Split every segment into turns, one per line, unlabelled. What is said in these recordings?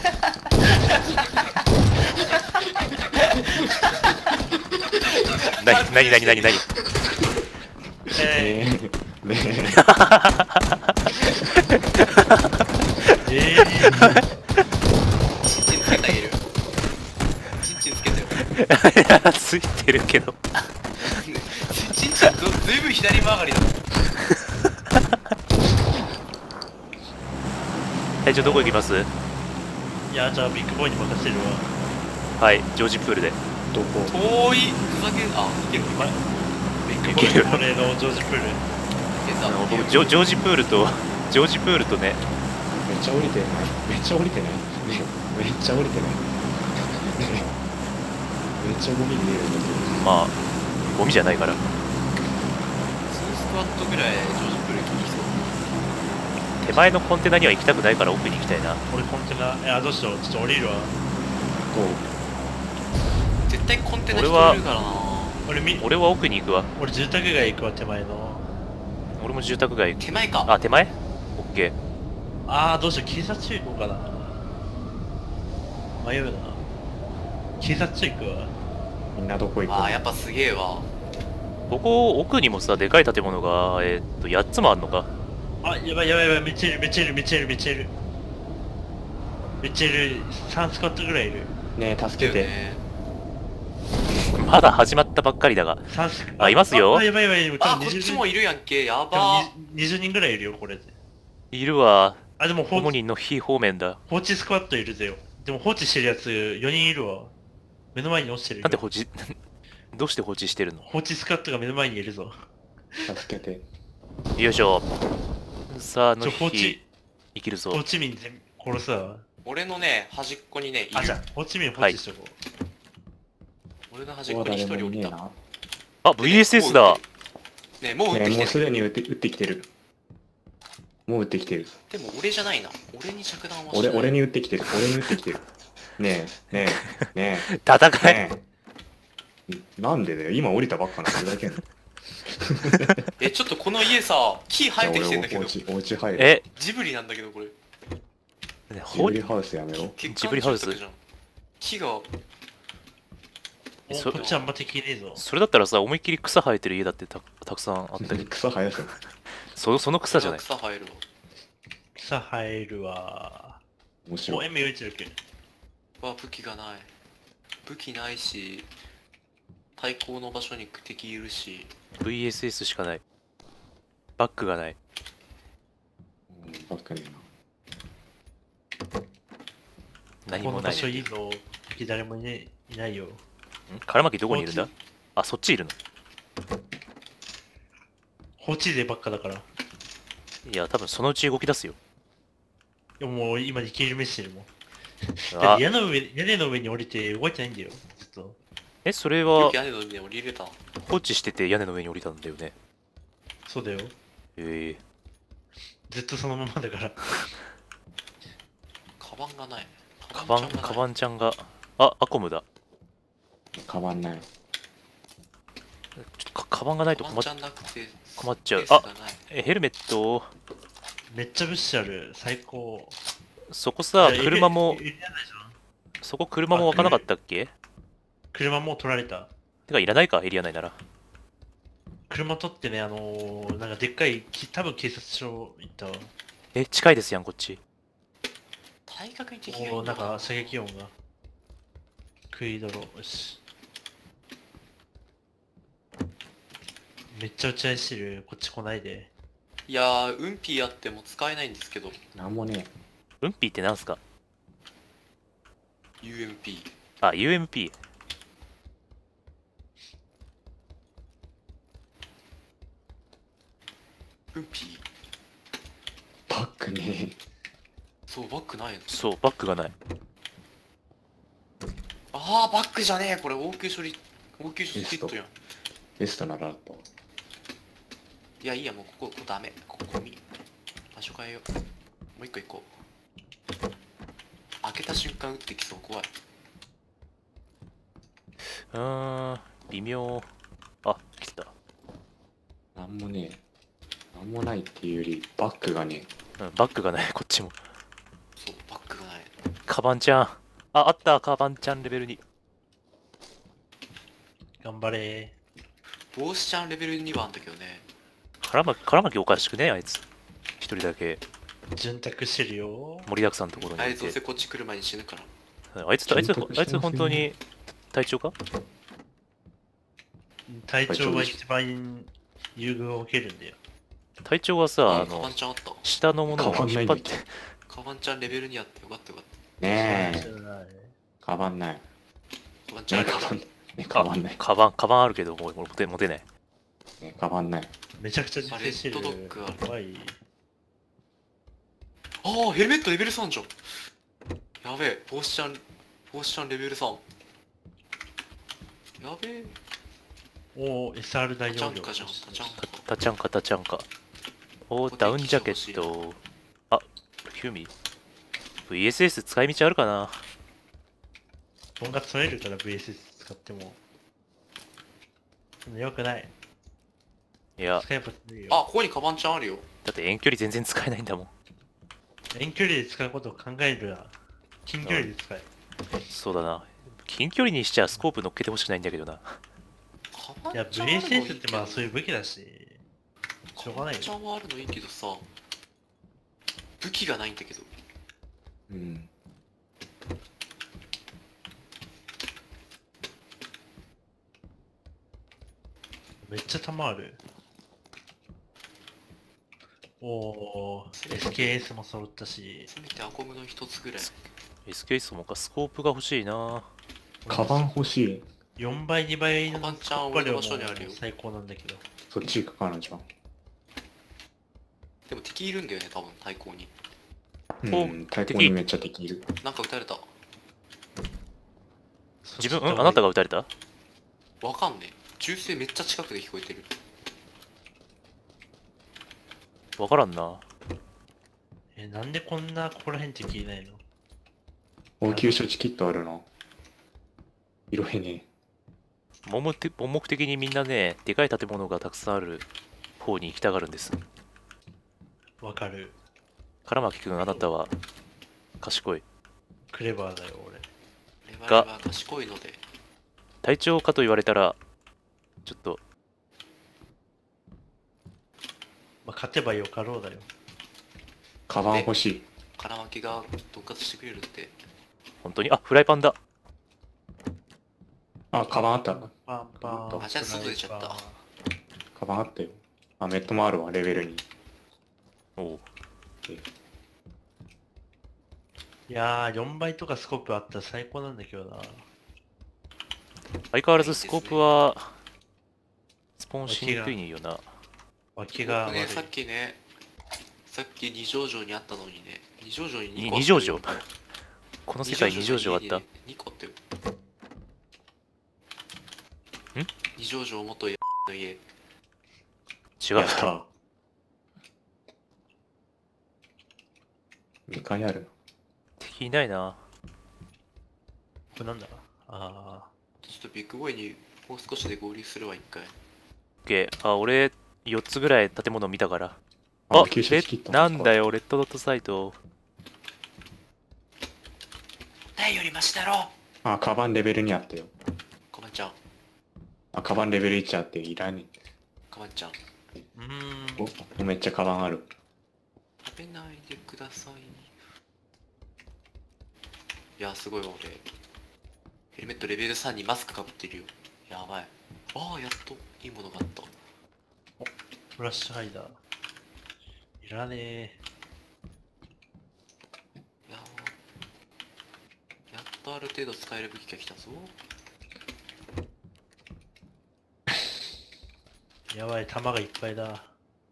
何
チンチンつけてあげる。チンチンつけてよ。
ついてるけど。
チンチンずいぶん左曲がりだ。
じゃあどこ行きます？
いや、じゃあビッグボーイに任せるわ。
はい、ジョージプールで。
どこ？
遠い。ふざけ、あ、いける。
ビッグボーイの例のジョージプール。
いけた。
僕ジョージプールとね。
めっちゃ降りてない。めっちゃ降りてない。ね、めっちゃ降りてない。ね、めっちゃゴミ見えるんだけど。
まあゴミじゃないから。
2スクワットぐらいジョージプール行きそう。
手前のコンテナには行きたくないから奥に行きたいな。
俺コンテナ、どうしよう。ちょっと降りるわ。
絶対コンテナ人いるからな。
俺は奥に行くわ。
俺住宅街行くわ、手前の。
俺も住宅街行く。
手前か。
あ、手前？オッケー。
あー、どうしよう。警察署行こうかな。迷うな。警察署行くわ。
みんなどこ行くの？
あー、やっぱすげえわ。
ここ奥にもさ、でかい建物が8つもあんのか。
あ、やばい、めっちゃいる。3スクワットぐらいいる。
ねえ、助けて。
まだ始まったばっかりだが。あ、いますよ。
あ、やばい。
あ、こっちもいるやんけ。やば
ー。20人ぐらいいるよ、これで。
いるわ。
あ、でも
主にの非方面だ。
放置スクワットいるぜよ。でも放置してるやつ4人いるわ。目の前に落ちてるよ。
なんで放置どうして放置してるの？
放置スクワットが目の前にいるぞ。
助けて。
よいしょ。さあ、の
放置
日生きるぞ。
放置民全部殺すわ。
俺のね、端っこにね、いる。
あ、じゃあ、放置民放置しとこう。
俺の端っこに一人降りた。
あ、VSS だ。
ね、もう撃ってきてる。
もうすでに撃ってきてる。もう撃ってきてる。
でも俺じゃないな。俺に着弾はしない。
俺に撃ってきてる。ねえ。
戦え。
なんでだよ。今降りたばっかなんだけど。
ちょっとこの家さ、木生えてきてんだけど。
お家入る。
ジブリなんだけどこれ。
ジブリハウスやめろ。
ジブリハウス。
木が。
こっちあんま敵いねえぞ。
それだったらさ、思いっきり草生えてる家だってたくさんあったり。
草生やす
その草じゃない。
草生えるわ。
草生えるわ。
面白い。
M41 け。
武器がない。武器ないし、対抗の場所に敵いるし。
VSS しかない。バックがない。
バックね
えな。何もない。
この場所いいぞ。敵誰もいないよ。
空巻どこにいるんだ？あ、そっちいるの。
放置でばっかだから。
いや、多分そのうち動き出すよ。
でももう今生きる目してるもん。屋根の上に降りて動いてないんだよ。ずっと。
それは
屋根の上に降りれた。
放置してて屋根の上に降りたんだよね。
そうだよ。ずっとそのままだから。
カバンがない。
カバンちゃんが。あ、アコムだ。
カバンない。
ちょっとカバンがないと困っちゃう。あ、ヘルメット。
めっちゃ物資ある。最高。
そこさ、車も。そこ車も湧かなかったっけ？
車も取られた。
てか、いらないか、エリア内なら。
車取ってね、なんかでっかい、多分警察署行ったわ。
近いですやん、こっち。
対角に敵がいる。
なんか射撃音が。食いだろ。よし。めっちゃ打ち合いしてる。こっち来ないで。
いやー、ウンピーあっても使えないんですけど。
なんもね
え。ウンピーってなんすか？
UMP。
あ、UMP。
ウンピー。
バックね。
そう、バックないの。
そう、バックがない。
あー、バックじゃねえ。これ応急処理キットやん。
ベストならだと。
いや、いいや、もうここダメ。ここゴミ。場所変えよう。もう一個行こう。開けた瞬間撃ってきそう。怖い。
微妙。あ、来た。
なんもねえ。なんもないっていうより、バックがね
え。バックがない、こっちも。
そう、バックがない。
カバンちゃん。あった、カバンちゃんレベル2。
頑張れ
帽子ちゃんレベル2番だけどね。
空巻きおかしくねあいつ。一人だけ
ー。潤沢してるよ。
盛りだくさんのところにいて。
あいつどうせこっち来る前に死ぬから。
あいつ本当に体調か？
体調が一番優遇を受けるんだよ。
体調はさ、
カバンちゃんあった。
下のものを引っ張って。
カバンちゃんレベル2あってよかったよかっ
ねえ。
そうだね
カバンない。
た。カバンちゃん
ねカバンない。
カバンあるけど、もう持てない。
ねカバンない。
めちゃくちゃ実践してる。
レッドドッグある
怖い。
ああ、ヘルメットレベル3じゃん。やべえ、帽子ちゃんレベル3。やべえ。
おお、SR 大容量。
タチャンカじゃん、タチャンカ。
タチャンカ。おー、ダウンジャケット。あ、ヒューミー。VSS 使い道あるかな？
音が取れるから VSS 使っても。よくない。
いや、
使えばいいよ。
あ、ここにカバンちゃんあるよ。
だって遠距離全然使えないんだもん。
遠距離で使うことを考えるな。近距離で使え。
そうだな。近距離にしちゃスコープ乗っけてほしくないんだけどな。
いや、
カバンちゃんあるのいい
VSS っ
けど
てまあそういう武器だし。しょうがないよ
カバンちゃんはあるのいいけどさ、武器がないんだけど。
うん。
めっちゃ弾ある。おお、SKS も揃ったし。
せめてアコムの一つぐらい。
SKS もか、スコープが欲しいな。
カバン欲しい。
4倍、2倍の
カバンちゃん
突破量も
俺の場所にあるよ
最高なんだけど。
そっち行くかなじゃ
でも敵いるんだよね、多分対抗に。
あ。うん。太鼓にめっちゃできる。
なんか撃たれた。
自分、あなたが撃たれた？
わかんねえ。銃声めっちゃ近くで聞こえてる。
わからんな。
なんでこんなここら辺敵いないの？
応急処置キットあるな。色へね
盲目的にみんなね、でかい建物がたくさんある方に行きたがるんです。
わかる。
唐巻くん、あなたは賢い。
クレバーだよ、俺。
レバレバー賢いので。
隊長かと言われたら、ちょっと、
まあ、勝てばよかろうだよ。
カバン欲しい。
空巻きがドンカツしてくれるって。
本当に、あ、フライパンだ。
あ、カバンあった。
パンパン。
あじゃあ外出ちゃった
カバンあったよ。あ、メットもあるわ、レベルに。
おう。
いやー、4倍とかスコープあったら最高なんだけどな。
相変わらずスコープは、スポンしにくいよな。
脇が悪い。
ね、さっき二条城にあったのにね。二条城に2個
二条城この世界二条城あった？
2個あったよ。
ん
二条城元の家。
違う
やった。2回ある。
敵いないな。
これなんだあ
ちょっとビッグボーイにもう少しで合流するわ、一回。
OK。あ、俺、4つぐらい建物見たから。あ、
応急処置キット
なんだよ、レッドドットサイト。
ないよりマシだろ。
あ、カバンレベルにあったよ。
カバンちゃん、
あ、カバンレベル1あっていらね
カバンちゃん。
ー。
お、めっちゃカバンある。
食べないでください。いや、すごいわ、俺。ヘルメットレベル3にマスクかぶってるよ。やばい。ああ、やっといいものがあった。
フラッシュハイダー。いらねえ。
やっとある程度使える武器が来たぞ。
やばい、弾がいっぱいだ。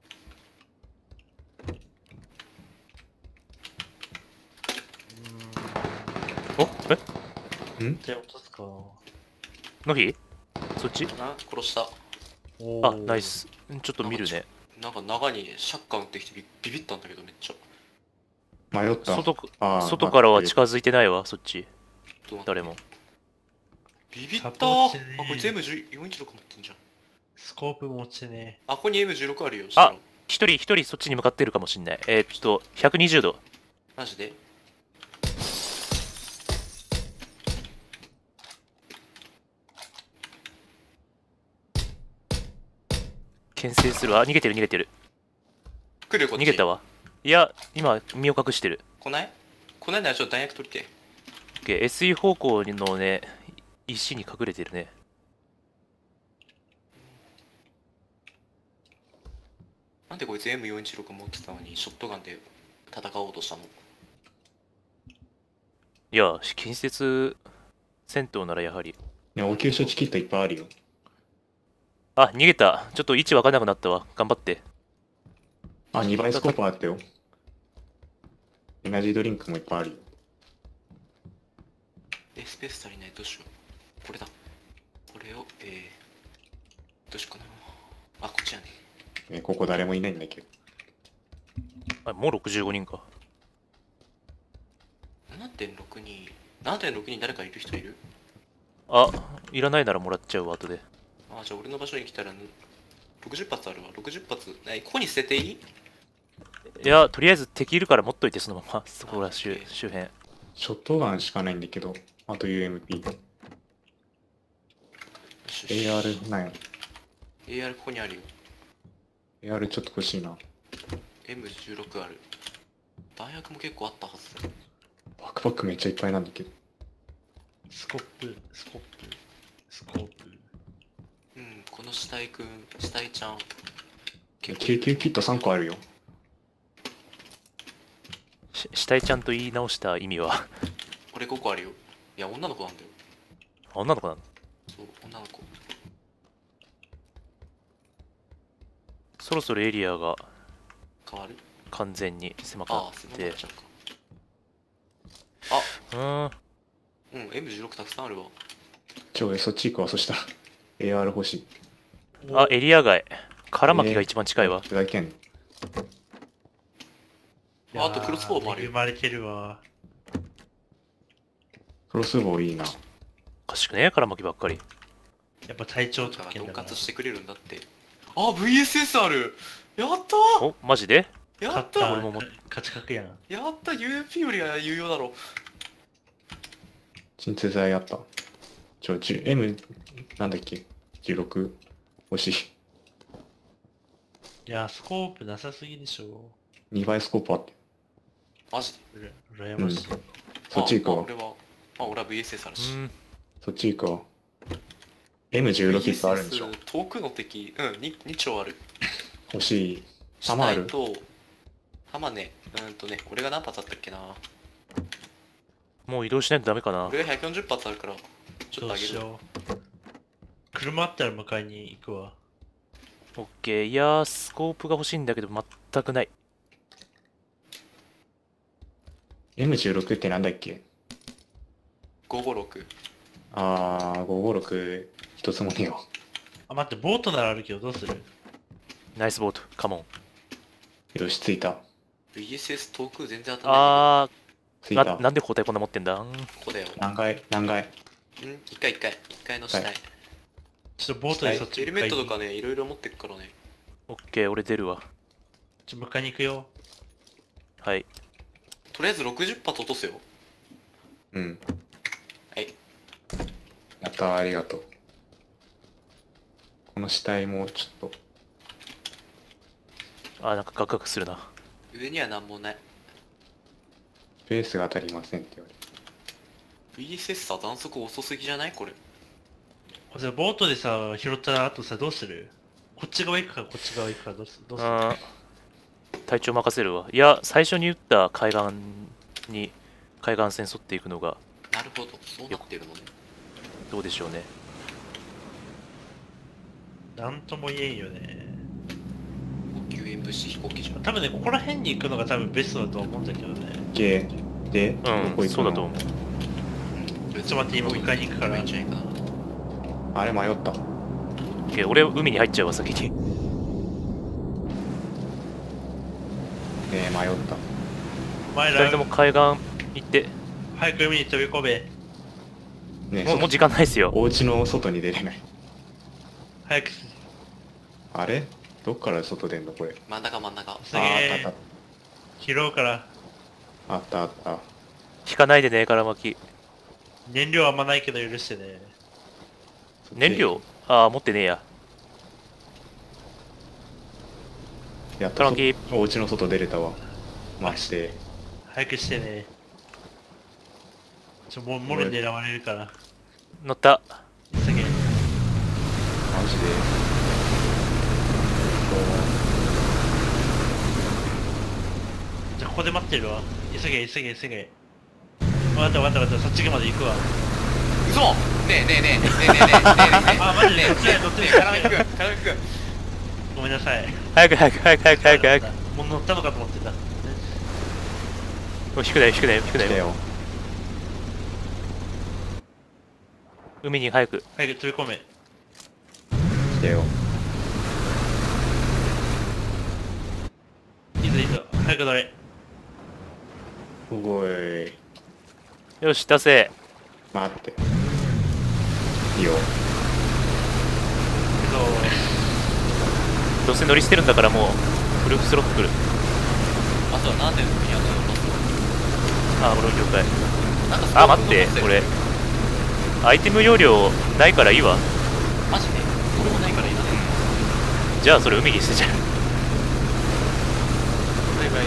お
じゃあ落とすか。
ノヒそっち？
殺した。
あ、ナイス。ちょっと見るね。
なんか中にシャッカー撃ってきてビビったんだけどめっちゃ。
迷った。
外からは近づいてないわ、そっち。誰も。
ビビった
サポーチね
あ、これ全部416持ってんじゃん。
スコープ持ちね。
あ、ここに M16 あるよ。
あ一人そっちに向かってるかもしんない。120度。
マジで
牽制する。あ、逃げてる逃げてる。
来るこっち。
逃げた。わ。いや、今身を隠してる。
来ない来ないならちょっと弾薬取りて。
オッケー SE 方向のね、石に隠れてるね。
なんでこいつ M416 持ってたのにショットガンで戦おうとしたの？
いや、近接戦闘ならやはり。
ね、応急処置キットいっぱいあるよ。
あ、逃げた。ちょっと位置わかんなくなったわ。頑張って。
あ、2倍スコープあったよ。エナジードリンクもいっぱいあるよ。
スペース足りない。どうしよう。これだ。これを、どうしようかな。あ、こっちやね。
ね、ここ誰もいないんだけど。
あ、もう65人か。
7.6 に、7.6に誰かいる人いる？
あ、いらないならもらっちゃうわ、後で。
あ、じゃあ俺の場所に来たら60発あるわ。60発。ここに捨てていい？
いや、とりあえず敵いるから持っといて、そのまま。そこら周辺。
ショットガンしかないんだけど、あと UMP。AR ないの？
AR ここにあるよ。
AR ちょっと欲しいな。
M16 ある。弾薬も結構あったはず。
バックパックめっちゃいっぱいなんだけど。
スコップ。
うん、この死体くん、死体ちゃん。
救急キット3個あるよ。
死体ちゃんと言い直した意味は
これ5個あるよ。いや、女の子なんだよ。
あ、女の子なの？
そう、女の子。
そろそろエリアが
変わる？
完全に狭くなっ
ああ、狭くな
て
っちゃうか。うん、M16 たくさんあるわ。
そっち行くわ、そしたら。AR 欲しい。
あ、エリア外。空巻きが一番近いわ。
いただけんの？
あとクロスボウもあるよ
恵まれてるわ。
クロスボウいいな。
おかしくねえ空巻きばっかり。
やっぱ体調
だから分
特権だな。
割してくれるんだって。あ、VSS ある。やった
お、マジで？
ーやっ
勝ったた
俺も
勝ち確やん。
やった UMP よりは有用だろ。
鎮痛剤あった。M、なんだっけ ?16 欲しい。
いや、スコープなさすぎでしょ。
2倍スコープあって。
マジで。
羨ましい。
そっち行こ
俺は VSS あるし。
うん。
そっち行くわ。M16 キットあるんでしょ？
VSS 遠くの敵、2丁ある。
欲しい。弾ある？
死体と、弾ね、これが何発あったっけな。
もう移動しないとダメかな。
俺が140発あるから、ちょっ
どう
とあげる。
しよう。車あったら迎えに行くわ。
オッケー。いやー、スコープが欲しいんだけど全くない。
M16 ってなんだっけ？
556。
556一つもねえよ。
あ、待って、ボートならあるけどどうする？
ナイスボート。カモン。
よし、着いた。
VSS 遠く全然当たらない
着いた。
なんで交代こんな持ってんだん？
けど。ここだよ。
何階
一回の死体。
ちょっとボートでそっち
ヘルメットと
迎えに
かね、いろいろ持ってくからね。
オッケー、俺出るわ。
迎えに行くよ。
はい。
とりあえず60発落とすよ。
うん。
はい。
やったー、ありがとう。この死体もちょっと。
あ、なんかガクガクするな。
上には何もない。
スペースが足りませんって言われて。
VSS さ、弾速遅すぎじゃないこれ。
じゃあボートでさ、拾った後さ、どうする？こっち側行くか、こっち側行くか、どうする？
あー、体調任せるわ。いや、最初に撃った海岸線沿っていくのが
なるほど、そうなってるのね。
どうでしょうね。
なんとも言えんよね。
高級演武士飛行機じゃん。
多分ね、ここら辺に行くのが多分ベストだと思うんだけどね。
で、どこ行くの？
そうだと思う。
ち
ょっと待って今迎えに行くから
いいんじゃないかな。
あれ迷った。
オッケー、俺海に入っちゃうわ、先に。
迷った。
お前ら
二人とも海岸行って。
早く海に飛び込め。
もう時間ないっすよ。
お家の外に出れない。
早く。
あれどっから外出んのこれ？
真ん中。
すげ
あ
え
あっ。
拾うから。
たあったあったあった。
引かないでね、空巻き。
燃料あんまないけど許してね。
燃料？ああ、持ってねえや。
やっと
トランキー。
お家の外出れたわ。まして。
早くしてね。もろ狙われるから。
乗った。
急げ。
マジで。
じゃあここで待ってるわ。急げ急げ急げ。わかったわかったわかった。そっちまで行くわ。
嘘。ねえねえねえねえねえねえねえねえ。
あ、マジで
ねえ
そっちへ乗ってる。
カラメくん、カラメくん。
ごめんなさい。
早く早く早く早く早く早く。
もう乗ったのかと思ってた。
お引くなよ引くなよ引くなよ。
来たよ。
海に早く。
早く飛び込め。
来たよ。
いいぞいいぞ。早く乗れ。
すごい。
よし出せ。
待って。いいよ。
どうせ乗り捨てるんだからもうフルスロットル。
あとは何点の時にあったの？
あ俺の了解。
なんか
あ待ってこれアイテム容量ないからいいわ。
マジで俺もないからいいな。
じゃあそれ海に捨てちゃう。
バイバイ。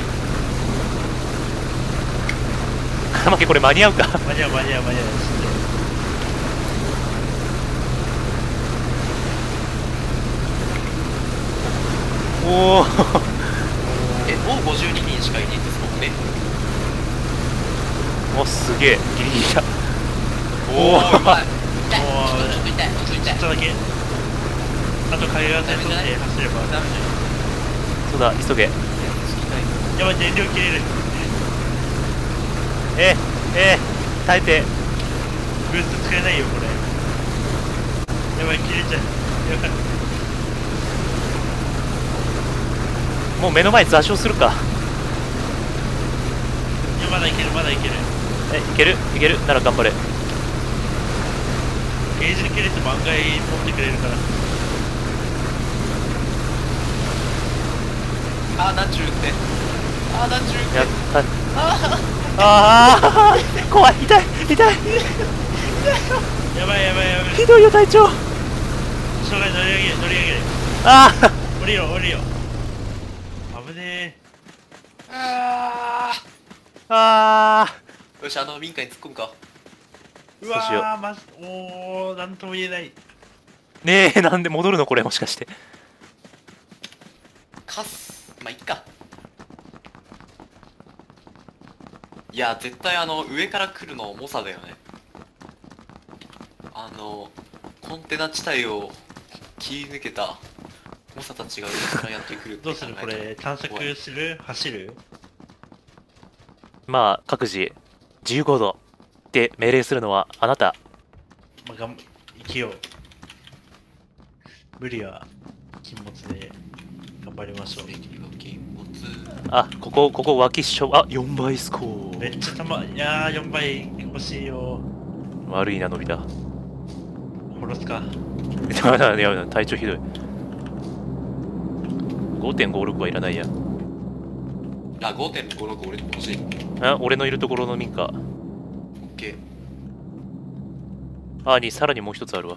カマケこれ間に合うか。
間に合う間に合う間に合う。
おお。
もう52人しかいないんですもんね。
おすげえギリギリだ。
おお、痛い。ちょっと
おー
痛い。ちょっと痛い。
ちょっとだけ。あと海岸線沿って走れば。
ダメじ
そうだ急げ。
ゃん。痛い。
やばい、燃料切れる。
耐えて。
ブースト使えないよこれ。やばい、切れちゃう。やばい。
もう目の前座礁するか。
いや、まだいけるまだいける。
いけるいけるなら頑張れ。
ゲージ切れても案外持ってくれるから。
あー、なんちゅうって。あー、なんちゅうって。
やった
あ
あー怖い痛い痛い
やばいやばいやばい。
ひどいよ隊長。
しょうがない、乗り上げる乗り上げる。
あ
降りろ降りろ。危ね
ーあ
あ
ー。よし、民家に突っ込むか。
え。う
そうしよう
わー、まず、おー、なんとも言えない。
ねえなんで戻るのこれもしかして。
カス。まあ、いっか。いや、絶対上から来るの重さだよね。コンテナ地帯を切り抜けた猛者たちが上からやってくるって
どうするこれ、探索
怖い。
する走る。
まあ各自15度って命令するのはあなた。
まあ、生きよう。無理は禁物で頑張りましょう。
あここ脇っしょ。あ4倍スコ
めっちゃいやー、4倍欲しいよ。
ー。悪いな伸びた。
殺すか。
いや体調ひどい。5.56 はいらないや。
あ、5.56 俺に欲しい。
俺のいるところの民家。
オッケー。
にさらにもう一つあるわ。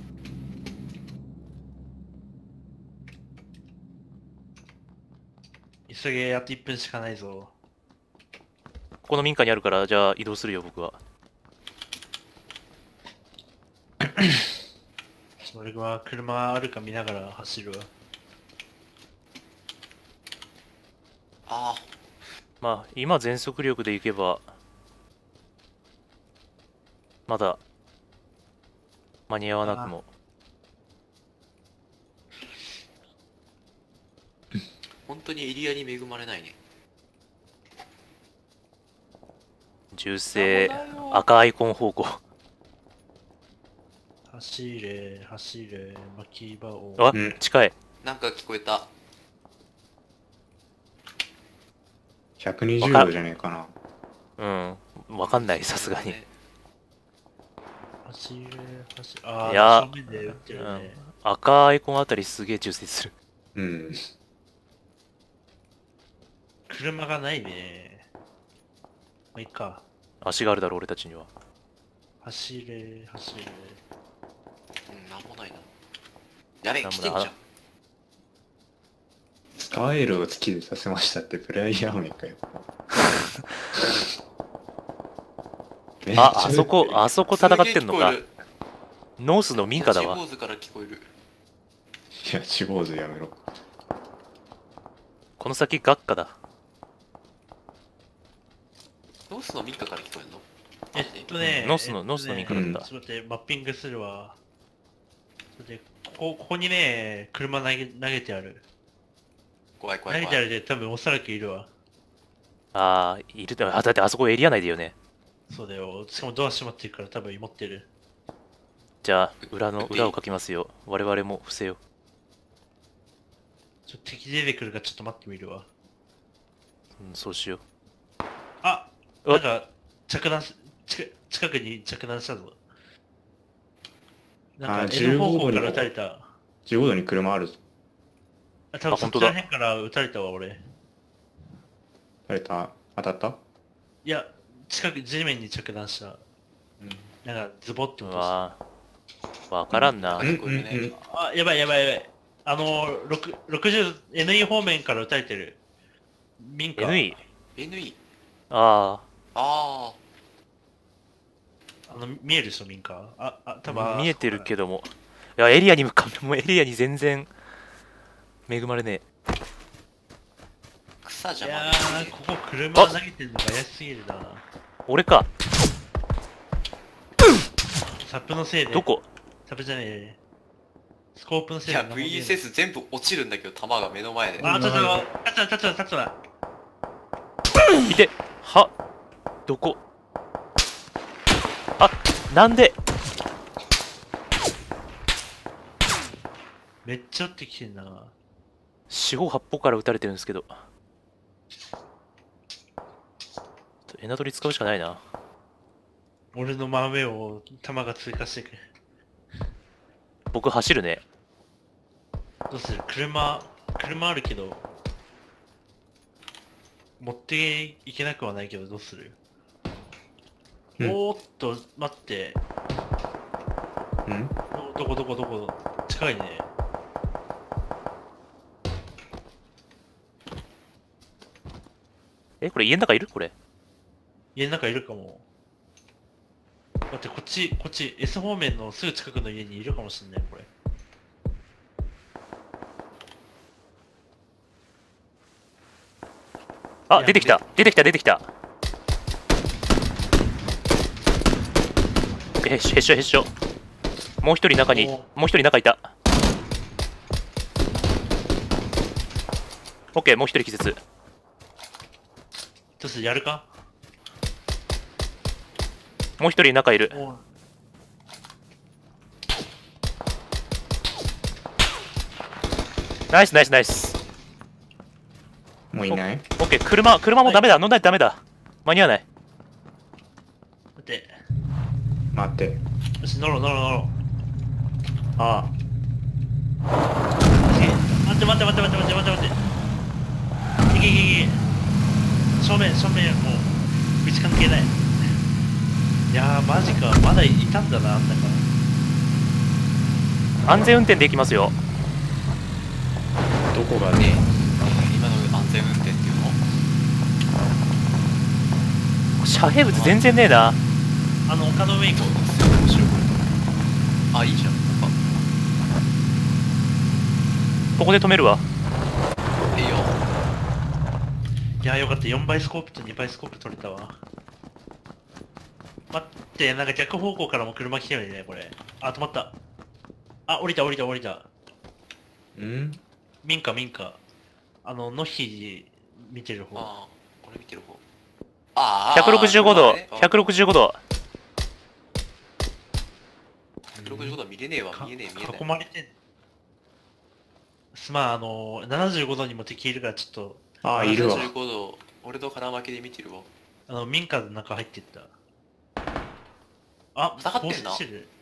急げ、あと1分しかないぞ。
ここの民家にあるからじゃあ移動するよ僕は。
俺は車あるか見ながら走るわ。
あ
まあ今全速力で行けばまだ間に合わなくも。
本当にエリアに恵まれないね。
銃声赤アイコン方向。
走れ、走れ、巻き場を。
あ、
うん
近い。
なんか聞こえた。
120度じゃねえかな。
うんわかんないさすがに。
走れ、走れ。ああ、
いや
正面で撃ってるね。
赤アイコンあたりすげえ銃声する。
うん。
車がないね。まあ、いいか。
足があるだろ俺たちには。
走れ、走れ。
うん、なんもないな。やべえ、
なんもない
来てんじゃん。
ガエルを突きでさせましたってプレイヤー名かよ。
あそこ戦ってんのか
すげえ聞こえる。
ノースの民家だわ
キャッチ坊主から聞こえる。
いや、死亡図やめろ。
この先学科だ
ノースの民家から聞こえるの？
ノースの民家だった、
ちょっと待って、マッピングするわ。ちょっと待ってここにね、車投げてある。
怖い怖い
投げてあるで多分おそらくいるわ。
ああいるだってあそこエリア内だよね。
そうだよ。しかもドア閉まってるから多分持ってる。
じゃあ裏をかきますよ。我々も伏せよ
ちょっと敵出てくるからちょっと待ってみるわ。
う、そうしよう。
あ、
お
なんか近くに着弾したぞ。なんか N 方向から撃たれた。
15度に車あるぞ。
あ、多分そっち
本当だ
ら辺から撃たれたわ俺。
誰当たった？
いや、近く地面に着弾した。なんかズボって
う
落とした。
わからんな、
聞こえるね。
あ、やばい。60 NE 方面から撃たれてる。民家。
NE
NE。
あ
あ
見えるでしょ民家。多分
あ見えてるけども、いやエリアにもうエリアに全然恵まれねえ。
草邪魔
いや
だね。
ー、ここ車投げてるのが怪しすぎるな。
俺か。
サップのせいで。
どこ？
サップじゃねえ。スコープのせいで。
いや VSS 全部落ちるんだけど弾が目の前で。
あ、立つな。
いてはどこ？あ、なんで？
めっちゃ撃ってきてんな。
四方八方から撃たれてるんですけど、エナドリ使うしかないな。
俺の真上を弾が通過していく。
僕走るね。
どうする？車あるけど持っていけなくはないけどどうする？おーっと待って。どこ近いね。
これ家の中いる？これ
家の中いるかも。だってこっち S 方面のすぐ近くの家にいるかもしんないこれ。
あ、出てきた。へっしょ。もう一人中いた。オッケー、もう一人気絶。
どうする？やるか？
もう一人中いる。
おう
ナイス。
もういない？
オッケー、車もダメだ。乗んないとダメだ。間に合わない。
待って。
待って。
よし、乗ろう。
あ
待って。いけ。正面、もう、道関係ない。いやー、マジか。まだいたんだな、あんなか。
安全運転で行きますよ。
あ、どこが
ね
ね。
今の安全運転っていうの？
遮蔽物全然ねえな。
丘の上行こう。
面白いこれ。あ、いいじゃん。
ここで止めるわ。
いいよ。
いやー、よかった。4倍スコープと2倍スコープ取れたわ。待って、なんか逆方向からも車来てるね、これ。あ、止まった。あ、降りた。民家。のひ見てる方。
ああ、これ見てる方。ああ、
165度。
165度見れねえわ。見えねえ。
囲まれてん。まあ、75度にも敵いるからちょっと、
あ、いるわ。
75度、俺と絡まけで見てるわ。
民家の中入ってった。あ、
下がってんな
放水してる。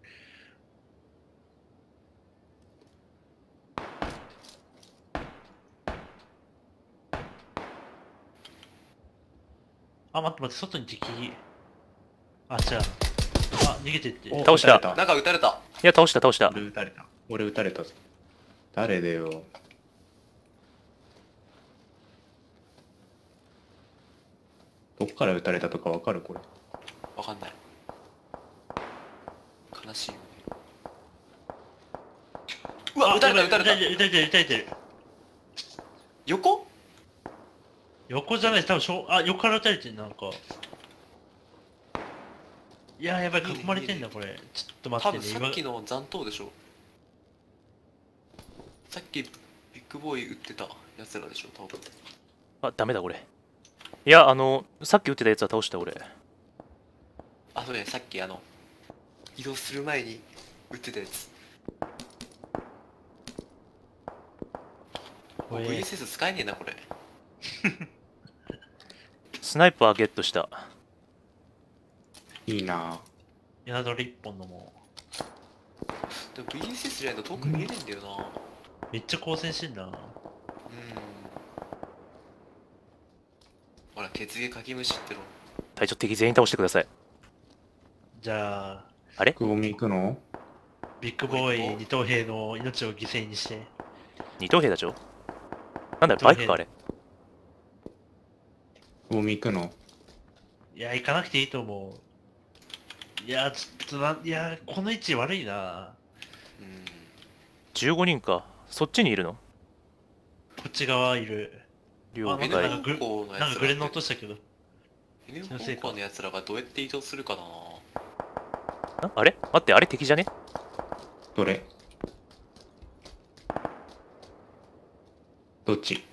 あ、待って、外に敵。あ、違う。あ、逃げてって。
倒した
なんか撃たれた。
いや、倒した。
俺撃たれたぞ。誰だよ。 どっから撃たれたとかわかるこれ。
わかんない。悲しいよね。うわ、撃たれた撃たれた。
撃たれてる。
横
横じゃない、多分横から撃たれてる、なんか。いやー、やばい、囲まれてんだ、これ。ちょっと待
多
ってね。
分さっきの残党でしょ。さっきビッグボーイ撃ってたやつらでしょ、多分。
あ、ダメだ、これ。いや、さっき撃ってたやつは倒した、俺。
あ、そうね、さっき移動する前に撃ってたやつ。
これ
VSS 使えねえな、これ。
スナイパーゲットした。
いいなぁ。
宿り一本のも
でも VSS じゃないと遠く見えねえんだよな。
う。めっちゃ光線してんな。
ほら、血芸かきむしってろ。
隊長、敵全員倒してください。
じゃあ、
あれ
くぼみ行くの？
ビッグボーイ二等兵の命を犠牲にして。
二等兵だちょ。なんだろ、バイクか、あれ。
くぼみ行くの？
いや、行かなくていいと思う。いや、ちょっといや、この位置悪いな。
15人か。そっちにいるの？
こっち側いる。
了
エネ
解。
なんか
方向のやつら
なんかグレード落としたけど。
エネ方向のやつらがどうやって移動するかな。
あれ待って、あれ敵じゃね？
どれ？どっち？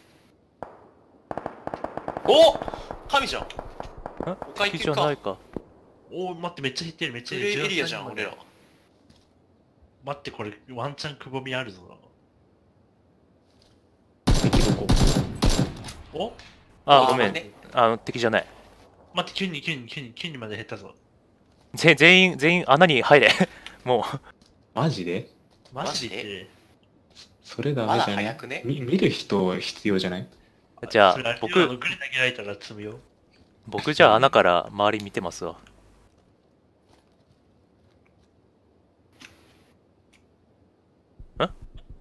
お神じゃん。
ん
他行
敵
けるか。
じゃないか。
おー、待って、めっちゃ減ってる、めっちゃ
プ
減ってる。
レイエリアじゃん、
13
俺ら。
待って、これ、ワンチャンくぼみあるぞ。
敵どこ？
お
あ、ごめん。
ね
敵じゃない。
待って、9人まで減ったぞ。
全員穴に入れ。もう。
マジで？
マジで言ってる。
それダメ
まだ
じゃない？
早くね。
見る人必要じゃない？
じゃあ
それ
僕
グレ投げられたら積むよ。
僕じゃあ穴から周り見てますわ。ん？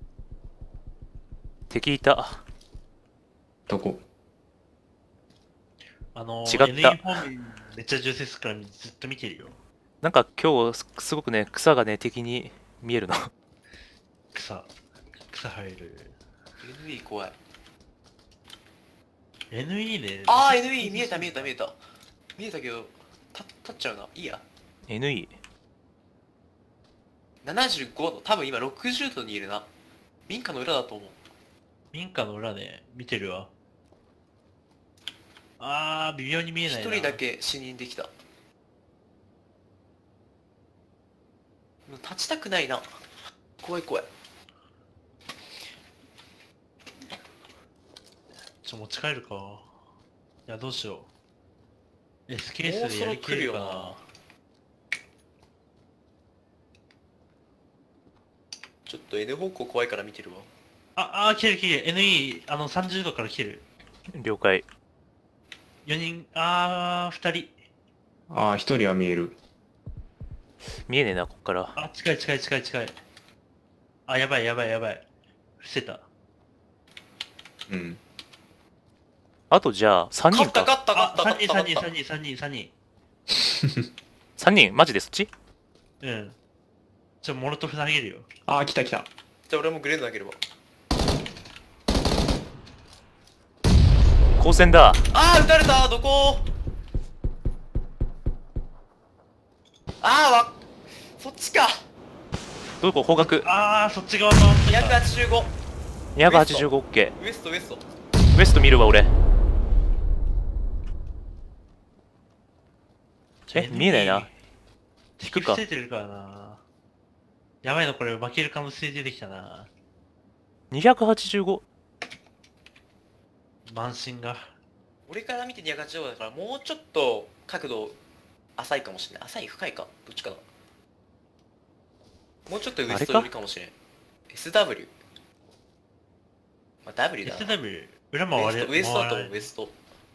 敵いた。
どこ？
違った
NE 方面めっちゃ重視するからずっと見てるよ。
なんか今日すごくね、草がね、敵に見えるの。
草生える。
NE 怖い。
NE ね。
あー NE 見えた見えた見えた。見えたけど、立っちゃうな。いいや。
NE。
75度。多分今60度にいるな。民家の裏だと思う。
民家の裏ね、見てるわ。微妙に見えないな。
一人だけ死人できた。立ちたくないな。怖い怖い。
持ち帰るか。いや、どうしよう。S ケースでやりきれるか
もうそろ来るよ
な。
ちょっと N 方向怖いから見てるわ。
来る。NE、30度から来てる。
了解。
4人、2人。
ああ、一人は見える。
見えねえな、こっから。
近い。やばい。伏せた。
うん。
あとじゃあ3人
勝った
か。
勝った
3人。
3人マジでそっち？
うん。モロトフ投げるよ。
ああ、来た。
じゃあ俺もグレード投げるわ。
光線だ。
撃たれた。どこ？そっちか。
どこ？方角。
そっち側の。
285。
285オッケ
ウエスト。
ー。ウエスト見るわ俺。見えないな。引くか
伏せてるからな。やばいな、これ負ける可能性出てきたな。
285。
慢心が。
俺から見て285だからもうちょっと角度浅いかもしれない。浅い深いかどっちかな。もうちょっとウエスト寄りかもしれん。SW。まあ W だな。
SW、裏回れ、
ウエストだと
回らない
思う。ウエスト。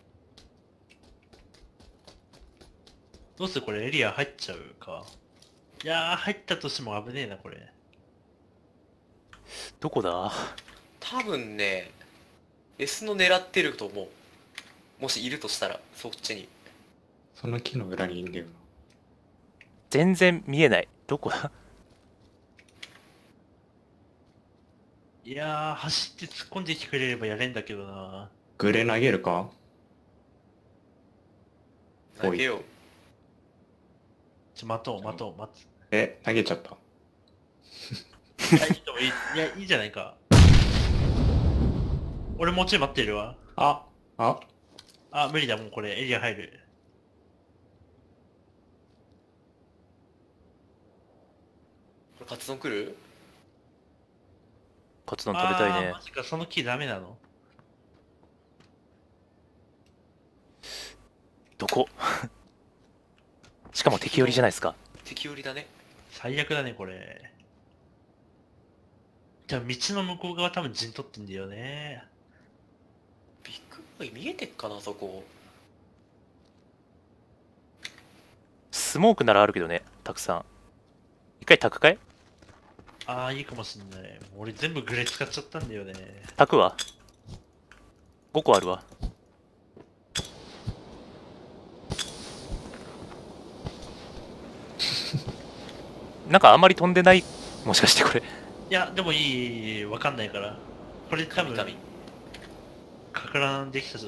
どうするこれエリア入っちゃうか。いやー、入ったとしても危ねえな、これ。
どこだ？
多分ね S の狙ってると思う。もしいるとしたらそっちに。
その木の裏にいんだよな。
全然見えない。どこだ？
いやー、走って突っ込んできてくれればやれんだけどな。
グレ投げるか？
投げよう。
待とう、待つ。
え、投げちゃった。
いや、いいともいい。いや、いいじゃないか。俺もうちょい待ってるわ。
あ、
あ、無理だ、もうこれ、エリア入る。
これカツ丼来る？
カツ丼食べたいね
マ。ジか、その木ダメなの？
どこ？しかも敵寄りじゃないですか。
敵寄りだね。
最悪だね、これ。じゃあ、道の向こう側多分陣取ってんだよね。
ビッグボーイ見えてっかな、そこ。
スモークならあるけどね、たくさん。一回炊くかい？
ああ、いいかもしんない。俺全部グレ使っちゃったんだよね。
炊くわ。5個あるわ。なんかあんまり飛んでない？もしかしてこれ。
いや、でもいい、わかんないから。これ多分、
神々。
かからんできたぞ。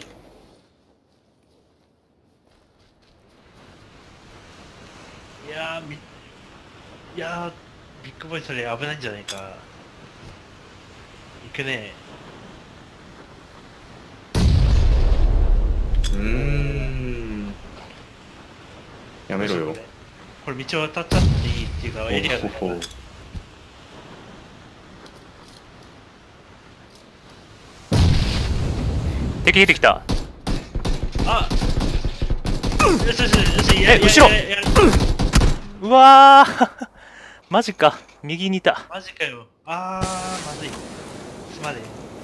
いやー、ビッグボーイそれ危ないんじゃないか。行くね。
やめろよ。
これ道渡っちゃっていいっていうか、エリアが。
ほほほ
敵出てきた。
あよしよしよし、やる
後ろ
やる
うわーマジか。右にいた。
マジかよ。まずい。すまね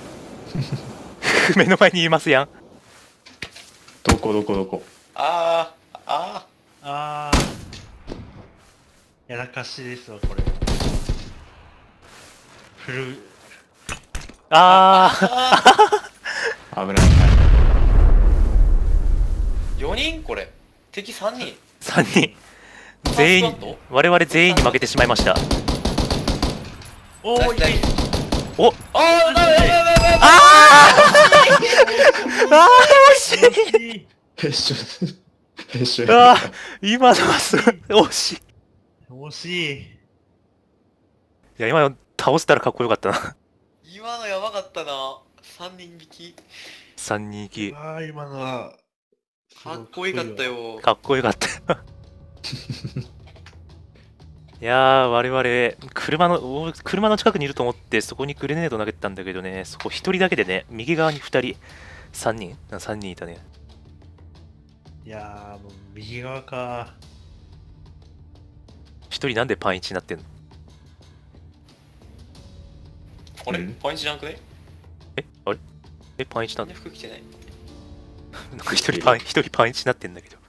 目の前にいますやん。
どこ
あー、あ
やらかしですわ、これ。フル、
あ
危ない。
ー。4人これ。敵3人。
ー3人。全員
ファーストバット、
我々全員に負けてしまいました。
おー、いけ
お
あー、ダメ。
あー惜しい。
編集
あー今のはすごい惜しい。い
惜しい。
や今の倒せたらかっこよかったな。
今のやばかったな。3人引き。
3人行き
今のは、
かっこよかったよ。
かっこよかったいやー我々車の近くにいると思ってそこにグレネード投げてたんだけどね、そこ1人だけでね、右側に2人3人いたね。
いやー、もう右側か。
1人なんでパン1になってんの？
あれ、
うん
パンチじゃなくね？
あれパン1なんだ。
みんな服着てない。
なんか1人パン1になってんだけど。